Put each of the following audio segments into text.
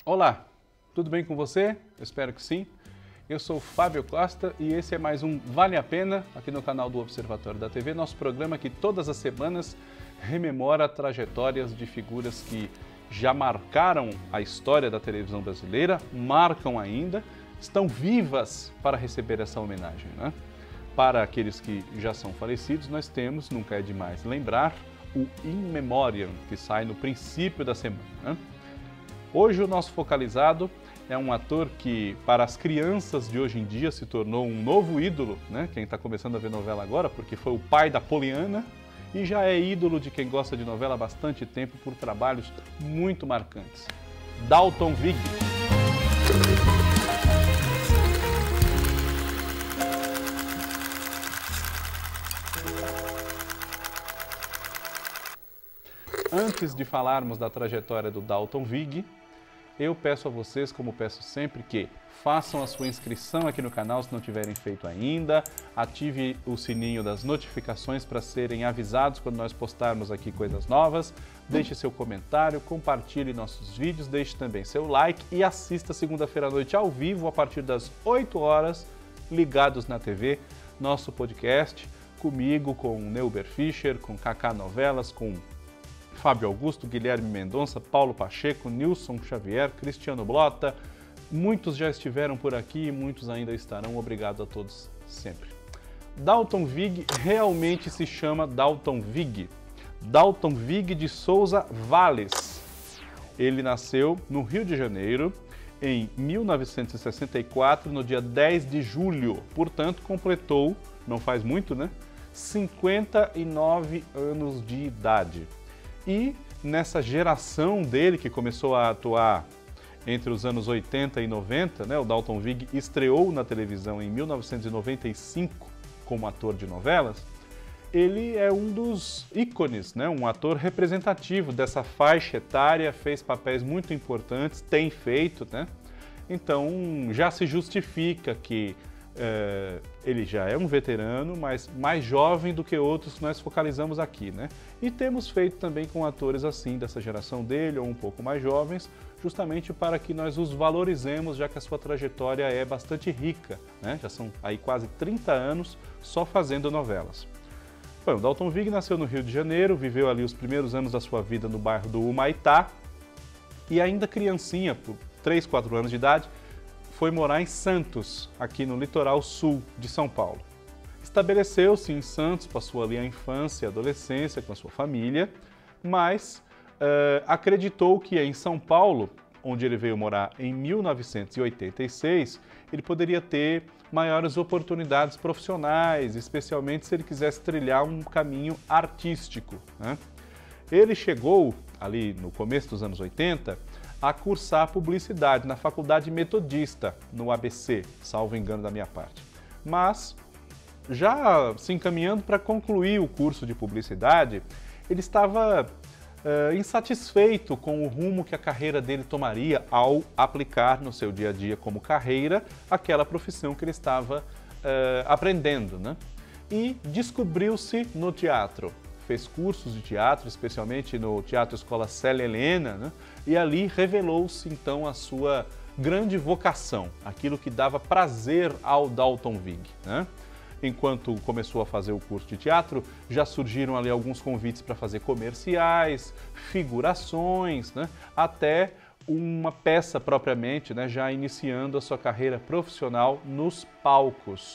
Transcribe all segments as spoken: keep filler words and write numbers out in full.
Olá, tudo bem com você? Eu espero que sim. Eu sou Fábio Costa e esse é mais um Vale a Pena aqui no canal do Observatório da T V, nosso programa que todas as semanas rememora trajetórias de figuras que já marcaram a história da televisão brasileira, marcam ainda, estão vivas para receber essa homenagem, né? Para aqueles que já são falecidos, nós temos, nunca é demais lembrar, o In Memoriam, que sai no princípio da semana, né? Hoje o nosso focalizado é um ator que, para as crianças de hoje em dia, se tornou um novo ídolo, né? Quem está começando a ver novela agora, porque foi o pai da Poliana e já é ídolo de quem gosta de novela há bastante tempo por trabalhos muito marcantes. Dalton Vig. Antes de falarmos da trajetória do Dalton Vig, eu peço a vocês, como peço sempre, que façam a sua inscrição aqui no canal se não tiverem feito ainda, ative o sininho das notificações para serem avisados quando nós postarmos aqui coisas novas, deixe seu comentário, compartilhe nossos vídeos, deixe também seu like e assista segunda-feira à noite ao vivo, a partir das oito horas, ligados na T V, nosso podcast, comigo, com Neuber Fischer, com Kaká Novelas, com Fábio Augusto, Guilherme Mendonça, Paulo Pacheco, Nilson Xavier, Cristiano Blota. Muitos já estiveram por aqui e muitos ainda estarão. Obrigado a todos sempre. Dalton Vig realmente se chama Dalton Vig. Dalton Vig de Souza Valles. Ele nasceu no Rio de Janeiro em mil novecentos e sessenta e quatro, no dia dez de julho. Portanto, completou, não faz muito, né? cinquenta e nove anos de idade. E nessa geração dele, que começou a atuar entre os anos oitenta e noventa, né, o Dalton Vig estreou na televisão em mil novecentos e noventa e cinco como ator de novelas, ele é um dos ícones, né, um ator representativo dessa faixa etária, fez papéis muito importantes, tem feito, né? Então já se justifica que É, ele já é um veterano, mas mais jovem do que outros que nós focalizamos aqui, né? E temos feito também com atores assim, dessa geração dele, ou um pouco mais jovens, justamente para que nós os valorizemos, já que a sua trajetória é bastante rica, né? Já são aí quase trinta anos só fazendo novelas. Bom, o Dalton Vig nasceu no Rio de Janeiro, viveu ali os primeiros anos da sua vida no bairro do Humaitá, e ainda criancinha, por três, quatro anos de idade, foi morar em Santos, aqui no litoral sul de São Paulo. Estabeleceu-se em Santos, passou ali a infância e a adolescência com a sua família, mas uh, acreditou que em São Paulo, onde ele veio morar em mil novecentos e oitenta e seis, ele poderia ter maiores oportunidades profissionais, especialmente se ele quisesse trilhar um caminho artístico, né? Ele chegou, ali no começo dos anos oitenta, a cursar publicidade na Faculdade Metodista, no A B C, salvo engano da minha parte. Mas, já se encaminhando para concluir o curso de publicidade, ele estava uh, insatisfeito com o rumo que a carreira dele tomaria ao aplicar no seu dia a dia como carreira aquela profissão que ele estava uh, aprendendo, né? E descobriu-se no teatro. Fez cursos de teatro, especialmente no Teatro Escola Célia Helena, né? E ali revelou-se então a sua grande vocação, aquilo que dava prazer ao Dalton Vig, né? Enquanto começou a fazer o curso de teatro, já surgiram ali alguns convites para fazer comerciais, figurações, né? Até uma peça propriamente, né? Já iniciando a sua carreira profissional nos palcos.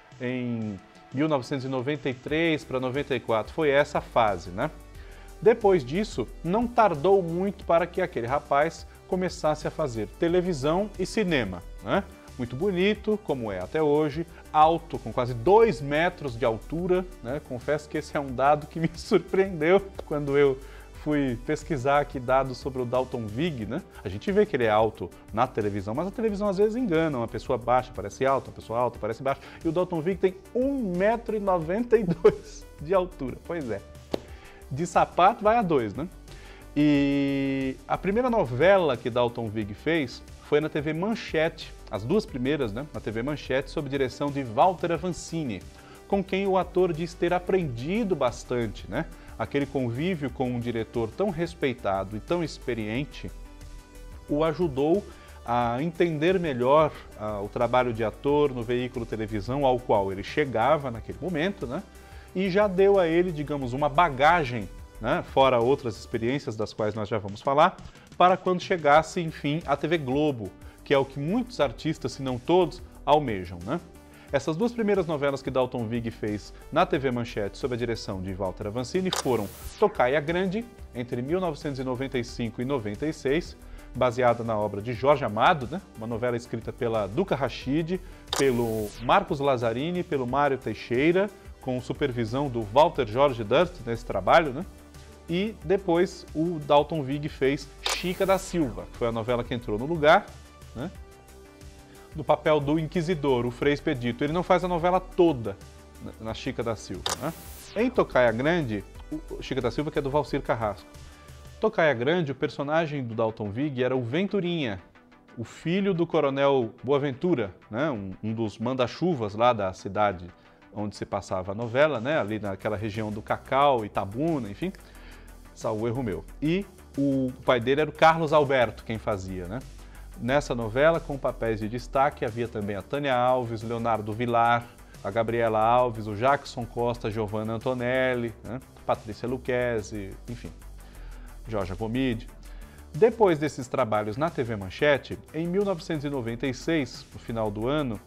Em mil novecentos e noventa e três para noventa e quatro, foi essa fase, né? Depois disso, não tardou muito para que aquele rapaz começasse a fazer televisão e cinema, né? Muito bonito, como é até hoje, alto, com quase dois metros de altura, né? Confesso que esse é um dado que me surpreendeu quando eu fui pesquisar aqui dados sobre o Dalton Vig, né? A gente vê que ele é alto na televisão, mas a televisão às vezes engana, uma pessoa baixa parece alta, uma pessoa alta parece baixa, e o Dalton Vig tem um metro e noventa e dois de altura, pois é. De sapato vai a dois, né? E a primeira novela que Dalton Vig fez foi na T V Manchete, as duas primeiras, né? Na T V Manchete, sob direção de Walter Avancini, com quem o ator diz ter aprendido bastante, né? Aquele convívio com um diretor tão respeitado e tão experiente o ajudou a entender melhor uh, o trabalho de ator no veículo televisão ao qual ele chegava naquele momento, né? E já deu a ele, digamos, uma bagagem, né? Fora outras experiências das quais nós já vamos falar, para quando chegasse, enfim, a T V Globo, que é o que muitos artistas, se não todos, almejam, né? Essas duas primeiras novelas que Dalton Vig fez na T V Manchete sob a direção de Walter Avancini foram Tocaia Grande, entre mil novecentos e noventa e cinco e noventa e seis, baseada na obra de Jorge Amado, né? Uma novela escrita pela Duca Rachid, pelo Marcos Lazzarini, pelo Mário Teixeira, com supervisão do Walter Jorge Durst nesse trabalho, né? E depois o Dalton Vig fez Chica da Silva, que foi a novela que entrou no lugar, né? No papel do Inquisidor, o Frei Expedito. Ele não faz a novela toda na Chica da Silva, né? Em Tocaia Grande, o Chica da Silva, que é do Valcir Carrasco. Tocaia Grande, o personagem do Dalton Vig era o Venturinha, o filho do coronel Boaventura, né? um, um dos manda-chuvas lá da cidade onde se passava a novela, né? Ali naquela região do Cacau, Itabuna, enfim, salvo erro meu. E o pai dele era o Carlos Alberto, quem fazia, né? Nessa novela, com papéis de destaque, havia também a Tânia Alves, o Leonardo Vilar, a Gabriela Alves, o Jackson Costa, a Giovanna Antonelli, né? Patrícia Lucchesi, enfim, Jorge Gomide. Depois desses trabalhos na T V Manchete, em mil novecentos e noventa e seis, no final do ano,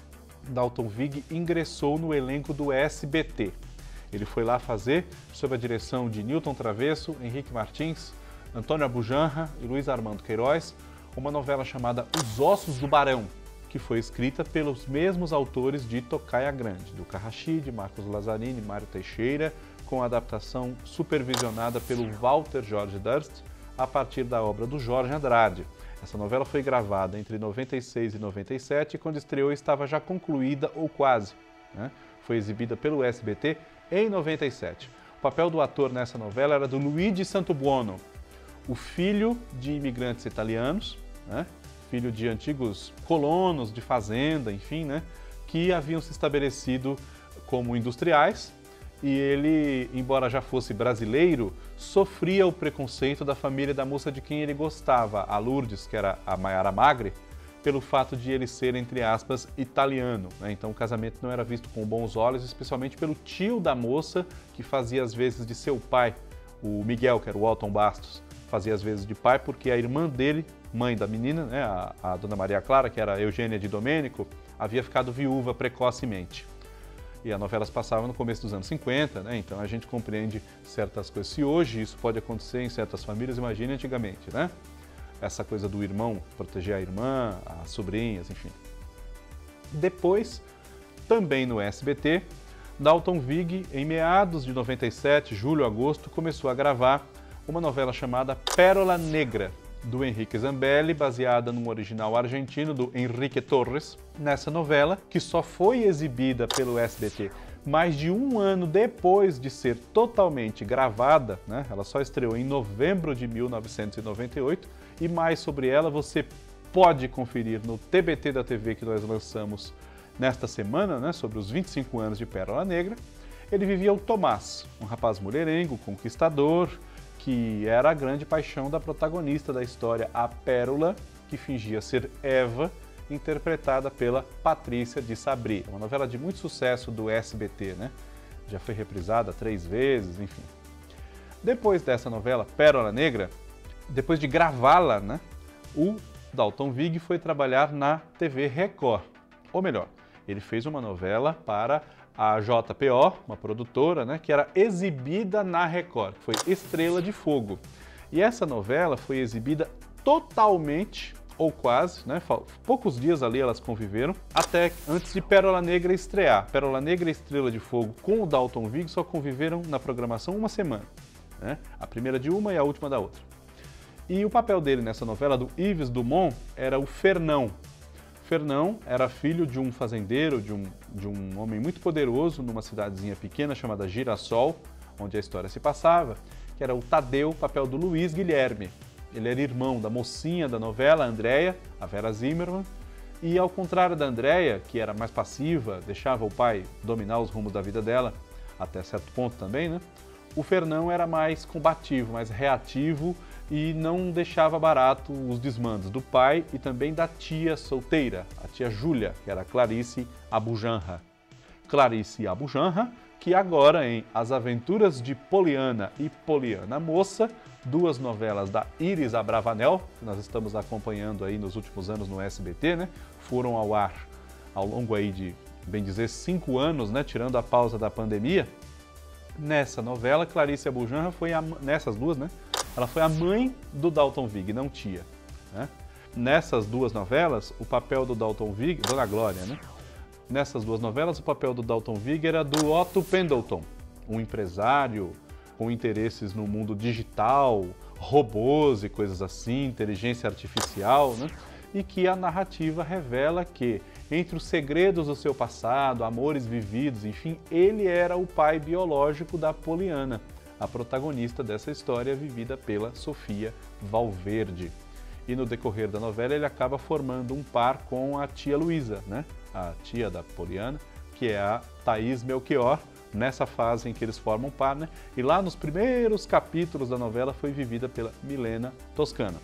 Dalton Vig ingressou no elenco do S B T. Ele foi lá fazer, sob a direção de Newton Travesso, Henrique Martins, Antônio Abujanra e Luiz Armando Queiroz, uma novela chamada Os Ossos do Barão, que foi escrita pelos mesmos autores de Tocaia Grande, Duca Rachid, Marcos Lazzarini, Mário Teixeira, com a adaptação supervisionada pelo Walter Jorge Durst, a partir da obra do Jorge Andrade. Essa novela foi gravada entre noventa e seis e noventa e sete, e quando estreou estava já concluída ou quase, né? Foi exibida pelo S B T em noventa e sete. O papel do ator nessa novela era do Luigi Santobuono, o filho de imigrantes italianos, né? Filho de antigos colonos de fazenda, enfim, né? Que haviam se estabelecido como industriais, e ele, embora já fosse brasileiro, sofria o preconceito da família da moça de quem ele gostava, a Lourdes, que era a Maiara Magre, pelo fato de ele ser, entre aspas, italiano, né? Então o casamento não era visto com bons olhos, especialmente pelo tio da moça, que fazia as vezes de seu pai, o Miguel, que era o Alton Bastos, fazia as vezes de pai, porque a irmã dele, mãe da menina, né, a, a dona Maria Clara, que era a Eugênia de Domênico, havia ficado viúva precocemente. E a novela se passava no começo dos anos cinquenta, né? Então a gente compreende certas coisas. Se hoje isso pode acontecer em certas famílias, imagine antigamente, né? Essa coisa do irmão proteger a irmã, as sobrinhas, enfim. Depois, também no S B T, Dalton Vig, em meados de noventa e sete, julho, agosto, começou a gravar uma novela chamada Pérola Negra, do Henrique Zambelli, baseada num original argentino do Enrique Torres. Nessa novela, que só foi exibida pelo S B T mais de um ano depois de ser totalmente gravada, né? Ela só estreou em novembro de mil novecentos e noventa e oito, e mais sobre ela você pode conferir no T B T da T V que nós lançamos nesta semana, né? Sobre os vinte e cinco anos de Pérola Negra. Ele vivia o Tomás, um rapaz mulherengo, conquistador, que era a grande paixão da protagonista da história, a Pérola, que fingia ser Eva, interpretada pela Patrícia de Sabri. Uma novela de muito sucesso do S B T, né? Já foi reprisada três vezes, enfim. Depois dessa novela, Pérola Negra, depois de gravá-la, né, o Dalton Vig foi trabalhar na T V Record. Ou melhor, ele fez uma novela para a J P O, uma produtora, né, que era exibida na Record, que foi Estrela de Fogo. E essa novela foi exibida totalmente, ou quase, né, poucos dias ali elas conviveram, até antes de Pérola Negra estrear. Pérola Negra e Estrela de Fogo com o Dalton Vig só conviveram na programação uma semana, né, a primeira de uma e a última da outra. E o papel dele nessa novela, do Yves Dumont, era o Fernão. Fernão era filho de um fazendeiro, de um, de um homem muito poderoso numa cidadezinha pequena chamada Girassol, onde a história se passava, que era o Tadeu, papel do Luiz Guilherme. Ele era irmão da mocinha da novela, a Andréia, a Vera Zimmermann, e ao contrário da Andréia, que era mais passiva, deixava o pai dominar os rumos da vida dela, até certo ponto também, né? O Fernão era mais combativo, mais reativo, e não deixava barato os desmandos do pai e também da tia solteira, a tia Júlia, que era Clarice Abujanra. Clarice Abujanra, que agora em As Aventuras de Poliana e Poliana Moça, duas novelas da Iris Abravanel, que nós estamos acompanhando aí nos últimos anos no S B T, né? Foram ao ar ao longo aí de, bem dizer, cinco anos, né? Tirando a pausa da pandemia. Nessa novela, Clarice Abujanra foi, a, nessas duas, né? Ela foi a mãe do Dalton Vig, não tia. Né? Nessas duas novelas, o papel do Dalton Vig, Dona Glória, né? Nessas duas novelas, o papel do Dalton Vig era do Otto Pendleton, um empresário com interesses no mundo digital, robôs e coisas assim, inteligência artificial, né? E que a narrativa revela que, entre os segredos do seu passado, amores vividos, enfim, ele era o pai biológico da Poliana, a protagonista dessa história vivida pela Sofia Valverde. E no decorrer da novela ele acaba formando um par com a tia Luísa, né? A tia da Poliana, que é a Thaís Melchior, nessa fase em que eles formam par, né? E lá nos primeiros capítulos da novela foi vivida pela Milena Toscano.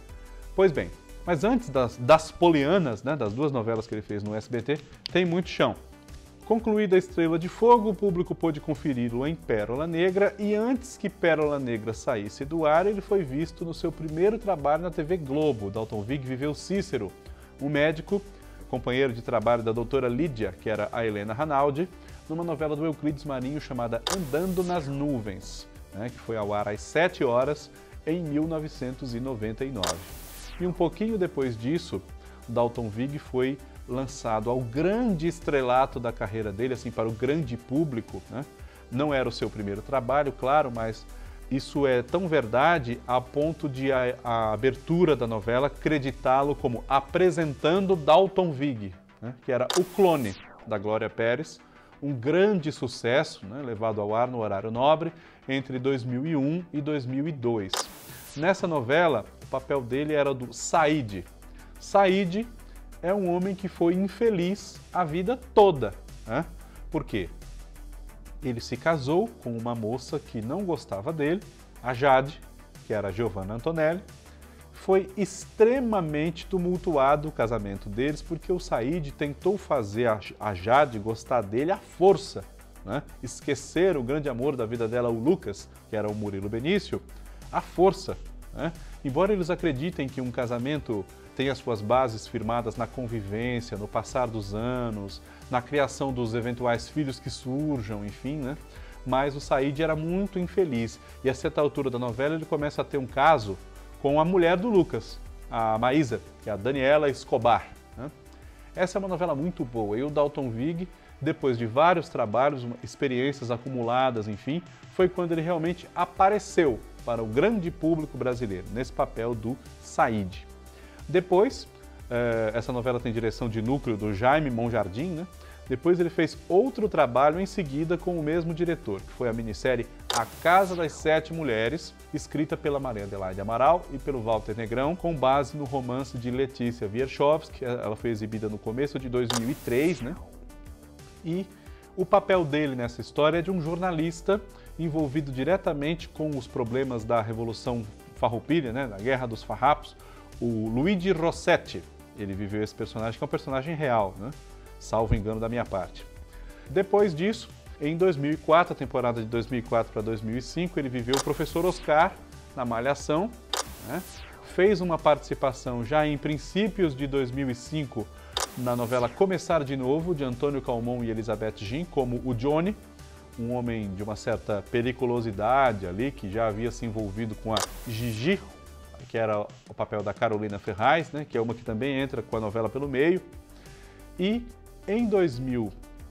Pois bem, mas antes das, das Polianas, né, das duas novelas que ele fez no S B T, tem muito chão. Concluída a Estrela de Fogo, o público pôde conferi-lo em Pérola Negra e antes que Pérola Negra saísse do ar, ele foi visto no seu primeiro trabalho na T V Globo. Dalton Vig viveu Cícero, um médico, companheiro de trabalho da doutora Lídia, que era a Helena Ranaldi, numa novela do Euclides Marinho chamada Andando nas Nuvens, né, que foi ao ar às sete horas em mil novecentos e noventa e nove. E um pouquinho depois disso, Dalton Vig foi lançado ao grande estrelato da carreira dele, assim, para o grande público, né? Não era o seu primeiro trabalho, claro, mas isso é tão verdade a ponto de a, a abertura da novela acreditá-lo como apresentando Dalton Vig, né? Que era o clone da Glória Pérez, um grande sucesso, né? Levado ao ar no horário nobre entre dois mil e um e dois mil e dois. Nessa novela, o papel dele era do Said. Said é um homem que foi infeliz a vida toda. Né? Por quê? Ele se casou com uma moça que não gostava dele, a Jade, que era a Giovanna Antonelli. Foi extremamente tumultuado o casamento deles, porque o Said tentou fazer a Jade gostar dele à força. Né? Esquecer o grande amor da vida dela, o Lucas, que era o Murilo Benício, à força. Né? Embora eles acreditem que um casamento tem as suas bases firmadas na convivência, no passar dos anos, na criação dos eventuais filhos que surjam, enfim, né? Mas o Said era muito infeliz. E a certa altura da novela ele começa a ter um caso com a mulher do Lucas, a Maísa, que é a Daniela Escobar. Né? Essa é uma novela muito boa. E o Dalton Vig, depois de vários trabalhos, experiências acumuladas, enfim, foi quando ele realmente apareceu para o grande público brasileiro, nesse papel do Said. Depois, eh, essa novela tem direção de núcleo do Jaime Monjardim, né? Depois ele fez outro trabalho em seguida com o mesmo diretor, que foi a minissérie A Casa das Sete Mulheres, escrita pela Maria Adelaide Amaral e pelo Walter Negrão, com base no romance de Letícia Wierchowski. Ela foi exibida no começo de dois mil e três, né? E o papel dele nessa história é de um jornalista envolvido diretamente com os problemas da Revolução Farroupilha, né? Da Guerra dos Farrapos, o Luigi Rossetti. Ele viveu esse personagem, que é um personagem real, né? Salvo engano da minha parte. Depois disso, em dois mil e quatro, a temporada de dois mil e quatro para dois mil e cinco, ele viveu o Professor Oscar na Malhação, né? Fez uma participação já em princípios de dois mil e cinco na novela Começar de Novo, de Antônio Calmon e Elizabeth Gin, como o Johnny, um homem de uma certa periculosidade ali, que já havia se envolvido com a Gigi, que era o papel da Carolina Ferraz, né, que é uma que também entra com a novela pelo meio. E em dois mil,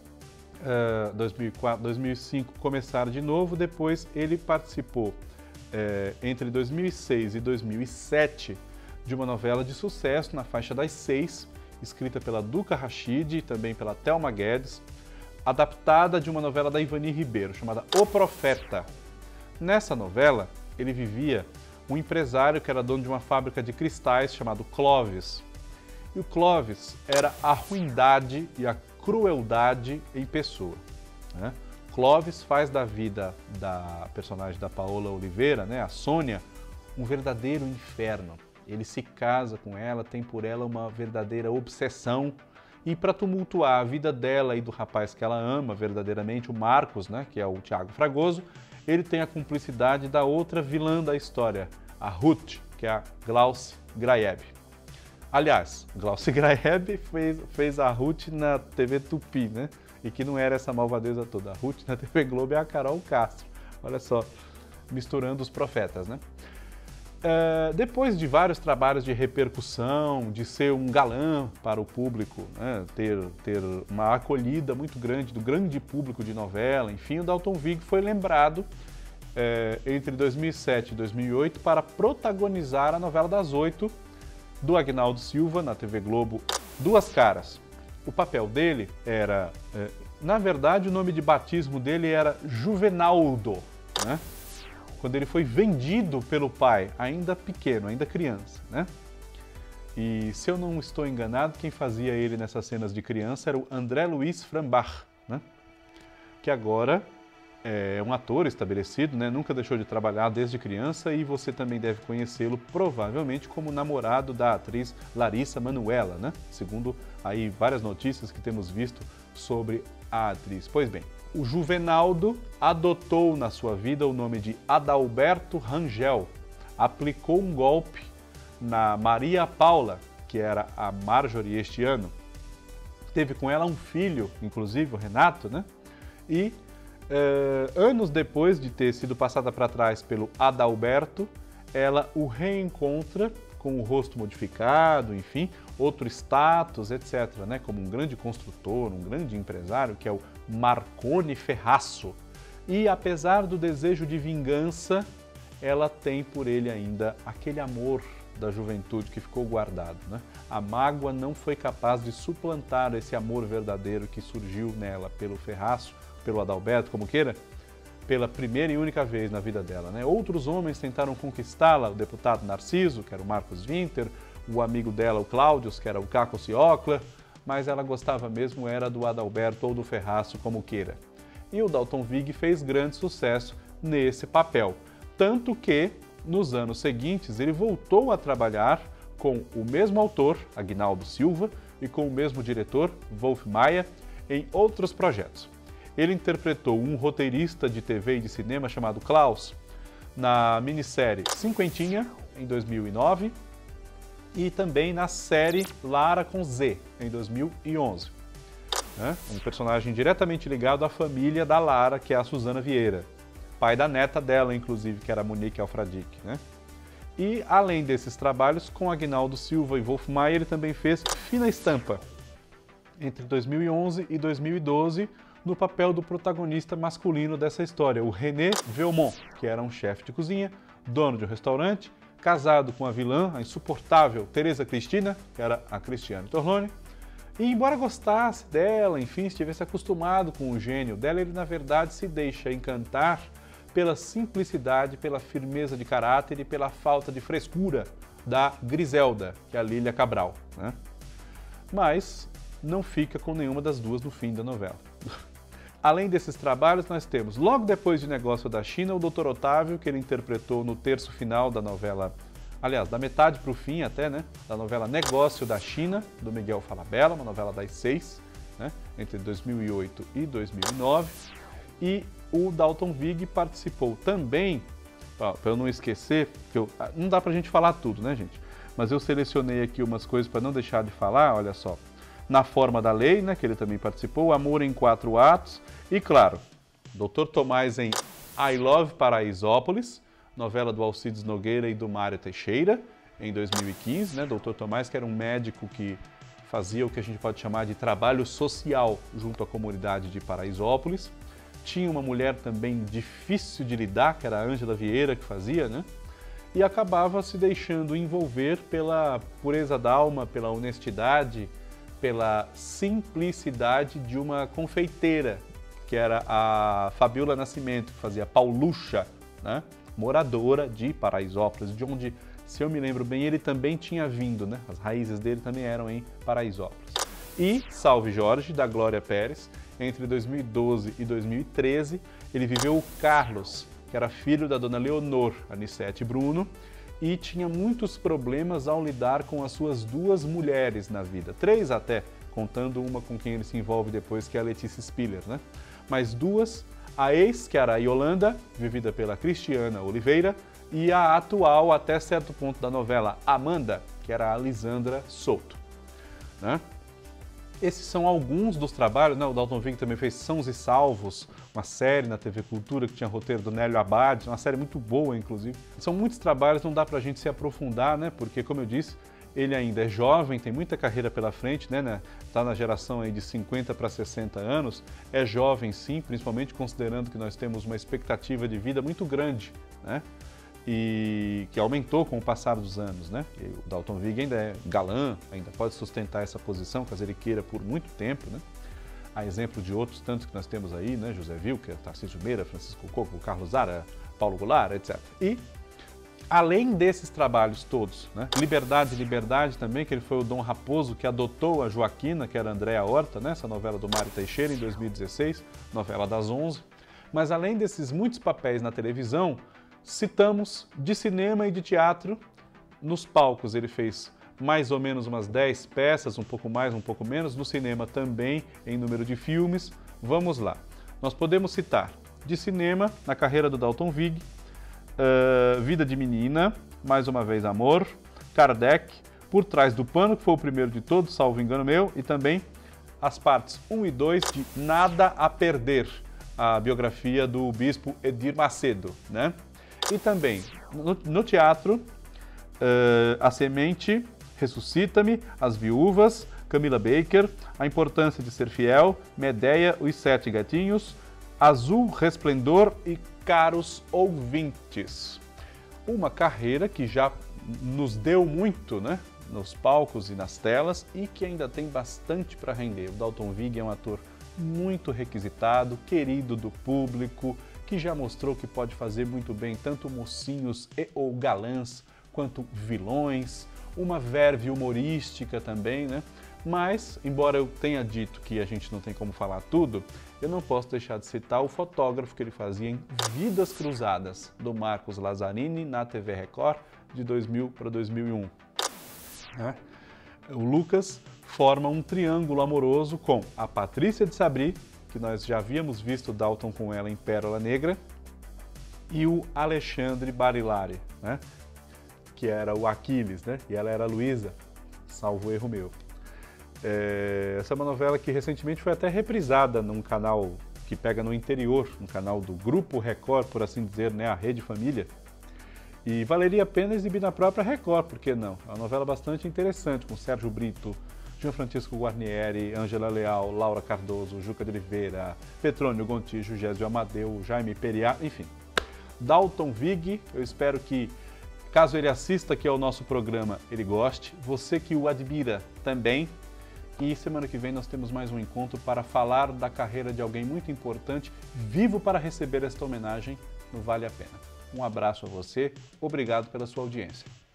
uh, dois mil e quatro, dois mil e cinco, Começar de Novo, depois ele participou, uh, entre dois mil e seis e dois mil e sete, de uma novela de sucesso na faixa das seis, escrita pela Duca Rachid e também pela Thelma Guedes, adaptada de uma novela da Ivani Ribeiro, chamada O Profeta. Nessa novela, ele vivia um empresário que era dono de uma fábrica de cristais chamado Clóvis. E o Clóvis era a ruindade e a crueldade em pessoa. Né? Clóvis faz da vida da personagem da Paola Oliveira, né, a Sônia, um verdadeiro inferno. Ele se casa com ela, tem por ela uma verdadeira obsessão. E para tumultuar a vida dela e do rapaz que ela ama verdadeiramente, o Marcos, né, que é o Thiago Fragoso, ele tem a cumplicidade da outra vilã da história, a Ruth, que é a Glauce Graeb. Aliás, Glauce Graeb fez, fez a Ruth na T V Tupi, né? E que não era essa malvadeza toda. A Ruth na T V Globo é a Carol Castro. Olha só, misturando os profetas, né? Uh, depois de vários trabalhos de repercussão, de ser um galã para o público, né, ter, ter uma acolhida muito grande do grande público de novela, enfim, o Dalton Vig foi lembrado uh, entre dois mil e sete e dois mil e oito para protagonizar a novela das oito do Aguinaldo Silva na T V Globo, Duas Caras. O papel dele era, uh, na verdade, o nome de batismo dele era Juvenaldo, né? Quando ele foi vendido pelo pai, ainda pequeno, ainda criança, né? E se eu não estou enganado, quem fazia ele nessas cenas de criança era o André Luiz Frambach, né? Que agora é um ator estabelecido, né? Nunca deixou de trabalhar desde criança e você também deve conhecê-lo provavelmente como namorado da atriz Larissa Manoela, né? Segundo aí várias notícias que temos visto sobre a atriz. Pois bem, o Juvenaldo adotou na sua vida o nome de Adalberto Rangel, aplicou um golpe na Maria Paula, que era a Marjorie este ano, teve com ela um filho, inclusive o Renato, né? E eh, anos depois de ter sido passada para trás pelo Adalberto, ela o reencontra com o rosto modificado, enfim, outro status, etcétera, né? Como um grande construtor, um grande empresário, que é o Marconi Ferraço. E apesar do desejo de vingança, ela tem por ele ainda aquele amor da juventude que ficou guardado, né? A mágoa não foi capaz de suplantar esse amor verdadeiro que surgiu nela pelo Ferraço, pelo Adalberto, como queira, pela primeira e única vez na vida dela, né? Outros homens tentaram conquistá-la, o deputado Narciso, que era o Marcos Winter, o amigo dela, o Cláudio, que era o Caco Ciocla, mas ela gostava mesmo era do Adalberto ou do Ferraço, como queira. E o Dalton Vig fez grande sucesso nesse papel, tanto que, nos anos seguintes, ele voltou a trabalhar com o mesmo autor, Aguinaldo Silva, e com o mesmo diretor, Wolf Maia, em outros projetos. Ele interpretou um roteirista de T V e de cinema chamado Klaus na minissérie Cinquentinha, em dois mil e nove, e também na série Lara com Z, em dois mil e onze. Né? Um personagem diretamente ligado à família da Lara, que é a Suzana Vieira, pai da neta dela, inclusive, que era a Monique Alfradique. Né? E, além desses trabalhos, com Aguinaldo Silva e Wolf Maia, ele também fez Fina Estampa, entre dois mil e onze e dois mil e doze, no papel do protagonista masculino dessa história, o René Velmont, que era um chefe de cozinha, dono de um restaurante, casado com a vilã, a insuportável Teresa Cristina, que era a Cristiane Torlone, e embora gostasse dela, enfim, estivesse acostumado com o gênio dela, ele na verdade se deixa encantar pela simplicidade, pela firmeza de caráter e pela falta de frescura da Griselda, que é a Lília Cabral, né? Mas não fica com nenhuma das duas no fim da novela. Além desses trabalhos, nós temos, logo depois de Negócio da China, o doutor Otávio, que ele interpretou no terço final da novela, aliás, da metade para o fim até, né, da novela Negócio da China, do Miguel Falabella, uma novela das seis, né, entre dois mil e oito e dois mil e nove. E o Dalton Vig participou também, para eu não esquecer, que eu, não dá para a gente falar tudo, né, gente? Mas eu selecionei aqui umas coisas para não deixar de falar, olha só. Na Forma da Lei, né, que ele também participou, Amor em Quatro Atos e, claro, doutor Tomás em I Love Paraisópolis, novela do Alcides Nogueira e do Mário Teixeira, em dois mil e quinze, né, doutor Tomás, que era um médico que fazia o que a gente pode chamar de trabalho social junto à comunidade de Paraisópolis. Tinha uma mulher também difícil de lidar, que era a Ângela Vieira, que fazia, né? E acabava se deixando envolver pela pureza da alma, pela honestidade, pela simplicidade de uma confeiteira, que era a Fabiola Nascimento, que fazia Paulucha, né? Moradora de Paraisópolis, de onde, se eu me lembro bem, ele também tinha vindo, né? As raízes dele também eram em Paraisópolis. E Salve Jorge, da Glória Pérez, entre dois mil e doze e dois mil e treze, ele viveu o Carlos, que era filho da dona Leonor Anissete Bruno, e tinha muitos problemas ao lidar com as suas duas mulheres na vida. Três até, contando uma com quem ele se envolve depois, que é a Letícia Spiller, né? Mas duas, a ex, que era a Yolanda, vivida pela Cristiana Oliveira, e a atual, até certo ponto da novela, Amanda, que era a Lisandra Souto, né? Esses são alguns dos trabalhos, né? O Dalton Vig também fez Sãos e Salvos, uma série na T V Cultura que tinha roteiro do Nélio Abad, uma série muito boa, inclusive. São muitos trabalhos, não dá pra gente se aprofundar, né? Porque, como eu disse, ele ainda é jovem, tem muita carreira pela frente, né? Está na geração aí de cinquenta para sessenta anos, é jovem sim, principalmente considerando que nós temos uma expectativa de vida muito grande, né? E que aumentou com o passar dos anos, né? E o Dalton Vig ainda é galã, ainda pode sustentar essa posição, caso ele queira, por muito tempo, né? A exemplo de outros tantos que nós temos aí, né? José Wilker, Tarcísio Meira, Francisco Coco, Carlos Zara, Paulo Goulart, etcétera. E, além desses trabalhos todos, né? Liberdade, Liberdade também, que ele foi o Dom Raposo que adotou a Joaquina, que era a Andréa Horta, né? Essa novela do Mário Teixeira, em dois mil e dezesseis, novela das onze. Mas, além desses muitos papéis na televisão, citamos de cinema e de teatro. Nos palcos ele fez mais ou menos umas dez peças, um pouco mais, um pouco menos. No cinema também, em número de filmes. Vamos lá. Nós podemos citar de cinema, na carreira do Dalton Vig, uh, Vida de Menina, Mais Uma Vez Amor, Kardec, Por Trás do Pano, que foi o primeiro de todos, salvo engano meu, e também as partes um e dois de Nada a Perder, a biografia do bispo Edir Macedo, né? E também, no, no teatro, uh, A Semente, Ressuscita-me, As Viúvas, Camila Baker, A Importância de Ser Fiel, Medeia, Os Sete Gatinhos, Azul Resplendor e Caros Ouvintes. Uma carreira que já nos deu muito, né, nos palcos e nas telas e que ainda tem bastante para render. O Dalton Vig é um ator muito requisitado, querido do público, que já mostrou que pode fazer muito bem tanto mocinhos e ou galãs, quanto vilões, uma verve humorística também, né? Mas, embora eu tenha dito que a gente não tem como falar tudo, eu não posso deixar de citar o fotógrafo que ele fazia em Vidas Cruzadas, do Marcos Lazzarini, na T V Record, de dois mil para dois mil e um. Né? O Lucas forma um triângulo amoroso com a Patrícia de Sabri, que nós já havíamos visto Dalton com ela em Pérola Negra, e o Alexandre Barilari, né? Que era o Aquiles, né? E ela era a Luísa, salvo erro meu. É, essa é uma novela que recentemente foi até reprisada num canal que pega no interior, um canal do Grupo Record, por assim dizer, né? A Rede Família. E valeria a pena exibir na própria Record, por que não? É uma novela bastante interessante, com Sérgio Brito, Jean Francisco Guarnieri, Ângela Leal, Laura Cardoso, Juca de Oliveira, Petrônio Gontijo, Gésio Amadeu, Jaime Periá, enfim. Dalton Vig, eu espero que, caso ele assista aqui ao nosso programa, ele goste. Você que o admira também. E semana que vem nós temos mais um encontro para falar da carreira de alguém muito importante, vivo para receber esta homenagem no Vale a Pena. Um abraço a você, obrigado pela sua audiência.